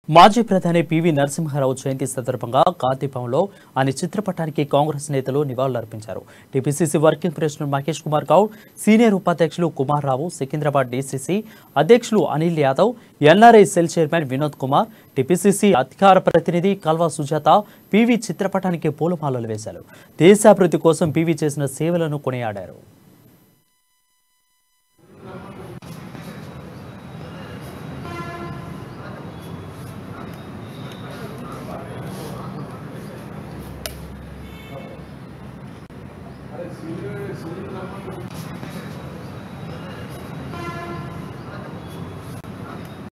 మాజీ ప్రధాని పివి నరసింహారావు జయంతి సందర్భంగా గాంధీభవన్లో ఆయన చిత్రపటానికి కాంగ్రెస్ నేతలు నివాళులర్పించారు. TPCC working president Mahesh Kumar Goud, senior ఉపాధ్యక్షులు కుమార్ రావు, సికింద్రాబాద్ డీసీసీ అధ్యక్షులు Anil Yadav, NRI cell chairman Vinod Kumar, TPCC అధికార ప్రతినిధి కల్వా సుజాత పివి చిత్రపటానికి పూలమాలలు వేశారు. దేశాభివృద్ధి కోసం పివి చేసిన సేవలను కొనియాడారు.